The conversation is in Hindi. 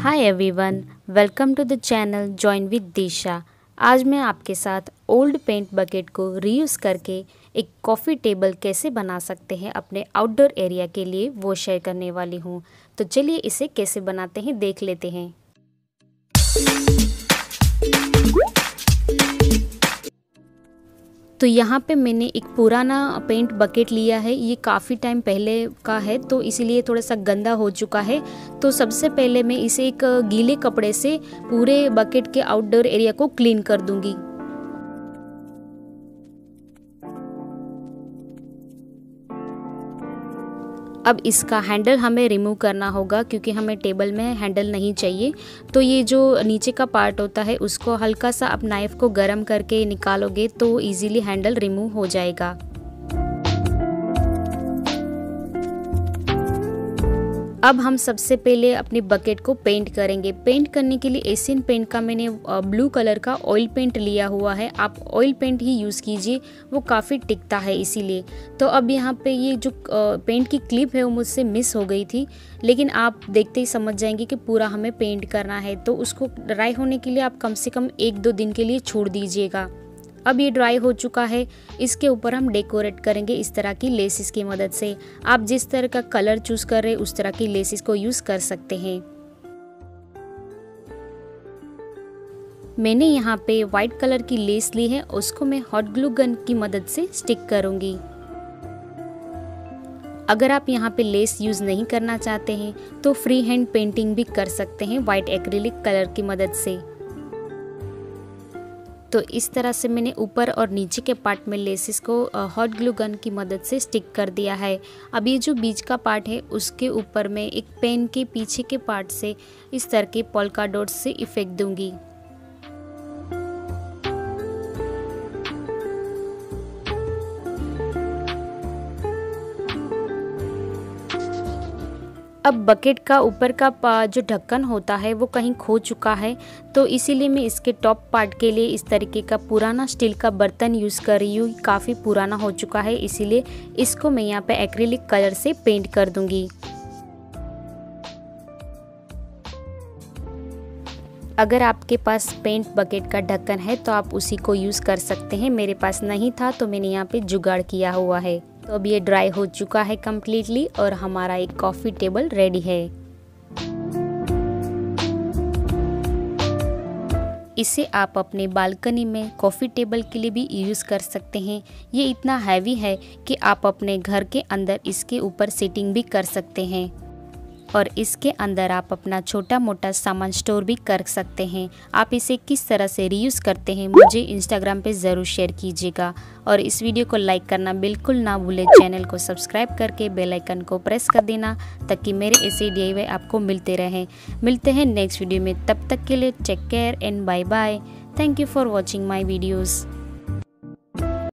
Hi everyone, welcome to the channel join with Disha. आज मैं आपके साथ ओल्ड पेंट बकेट को रीयूज़ करके एक कॉफ़ी टेबल कैसे बना सकते हैं अपने आउटडोर एरिया के लिए वो शेयर करने वाली हूँ। तो चलिए इसे कैसे बनाते हैं देख लेते हैं। तो यहाँ पे मैंने एक पुराना पेंट बकेट लिया है। ये काफ़ी टाइम पहले का है तो इसीलिए थोड़ा सा गंदा हो चुका है। तो सबसे पहले मैं इसे एक गीले कपड़े से पूरे बकेट के आउटडोर एरिया को क्लीन कर दूंगी। अब इसका हैंडल हमें रिमूव करना होगा क्योंकि हमें टेबल में हैंडल नहीं चाहिए। तो ये जो नीचे का पार्ट होता है उसको हल्का सा आप नाइफ़ को गर्म करके निकालोगे तो इजीली हैंडल रिमूव हो जाएगा। अब हम सबसे पहले अपनी बकेट को पेंट करेंगे। पेंट करने के लिए एशियन पेंट का मैंने ब्लू कलर का ऑयल पेंट लिया हुआ है। आप ऑयल पेंट ही यूज़ कीजिए, वो काफ़ी टिकता है इसीलिए। तो अब यहाँ पे ये जो पेंट की क्लिप है वो मुझसे मिस हो गई थी, लेकिन आप देखते ही समझ जाएंगे कि पूरा हमें पेंट करना है। तो उसको ड्राई होने के लिए आप कम से कम 1-2 दिन के लिए छोड़ दीजिएगा। अब ये ड्राई हो चुका है। इसके ऊपर हम डेकोरेट करेंगे इस तरह की लेसिस की मदद से। आप जिस तरह का कलर चूज़ कर रहे हैं उस तरह की लेसिस को यूज़ कर सकते हैं। मैंने यहाँ पे वाइट कलर की लेस ली है, उसको मैं हॉट ग्लू गन की मदद से स्टिक करूँगी। अगर आप यहाँ पे लेस यूज़ नहीं करना चाहते हैं तो फ्री हैंड पेंटिंग भी कर सकते हैं वाइट एक्रिलिक कलर की मदद से। तो इस तरह से मैंने ऊपर और नीचे के पार्ट में लेसिस को हॉट ग्लू गन की मदद से स्टिक कर दिया है। अब ये जो बीच का पार्ट है उसके ऊपर मैं एक पेन के पीछे के पार्ट से इस तरह के पोल्का डॉट्स से इफेक्ट दूंगी। अब बकेट का ऊपर का जो ढक्कन होता है वो कहीं खो चुका है, तो इसीलिए मैं इसके टॉप पार्ट के लिए इस तरीके का पुराना स्टील का बर्तन यूज़ कर रही हूँ। काफ़ी पुराना हो चुका है, इसीलिए इसको मैं यहाँ पे एक्रिलिक कलर से पेंट कर दूँगी। अगर आपके पास पेंट बकेट का ढक्कन है तो आप उसी को यूज़ कर सकते हैं। मेरे पास नहीं था तो मैंने यहाँ पे जुगाड़ किया हुआ है। तो अब ये ड्राई हो चुका है कम्प्लीटली और हमारा एक कॉफ़ी टेबल रेडी है। इसे आप अपने बालकनी में कॉफ़ी टेबल के लिए भी यूज़ कर सकते हैं। ये इतना हैवी है कि आप अपने घर के अंदर इसके ऊपर सिटिंग भी कर सकते हैं और इसके अंदर आप अपना छोटा मोटा सामान स्टोर भी कर सकते हैं। आप इसे किस तरह से रीयूज़ करते हैं मुझे इंस्टाग्राम पे ज़रूर शेयर कीजिएगा और इस वीडियो को लाइक करना बिल्कुल ना भूलें। चैनल को सब्सक्राइब करके बेल आइकन को प्रेस कर देना ताकि मेरे ऐसे DIY आपको मिलते रहें। मिलते हैं नेक्स्ट वीडियो में, तब तक के लिए take care and bye bye. Thank you for watching my videos.